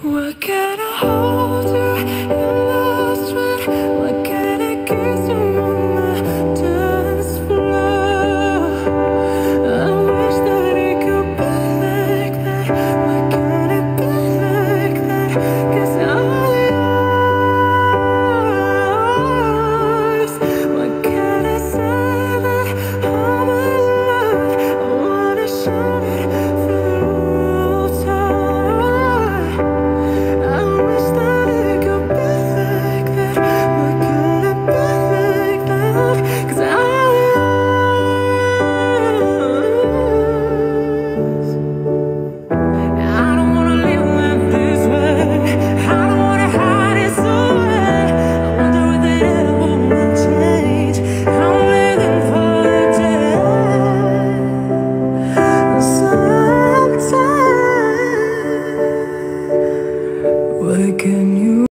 What can I hold you in lost when? What can I kiss you on the dance floor? I wish that it could be like that. Why can't it be like that? 'Cause I'm yours. What can I say that I'm alive? I wanna shout it from the rooftop. I wish that it could be like that. Why can't it be like that? 'Cause I'm yours. I don't wanna live life this way. I don't wanna hide it away. I wonder if it ever will change. I'm living for the day. Sometimes, why can you